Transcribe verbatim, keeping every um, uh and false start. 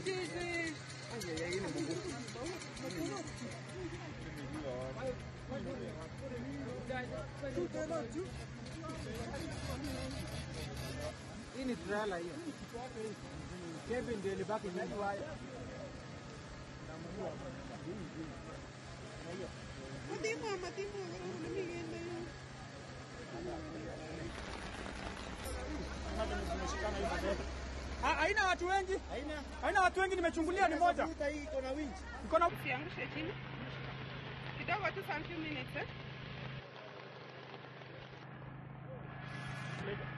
hizi. Hii ni trailer hiyo. Kebe ndio ilibaki nyuma. Matimu, matimu, na migenda hiyo. Ah, haina watu wengi. Haina. Haina watu wengi, nimechungulia ni moja. Hii iko na winch. Iko na Usiangushe chini. Kidogo tu some few minutes eh.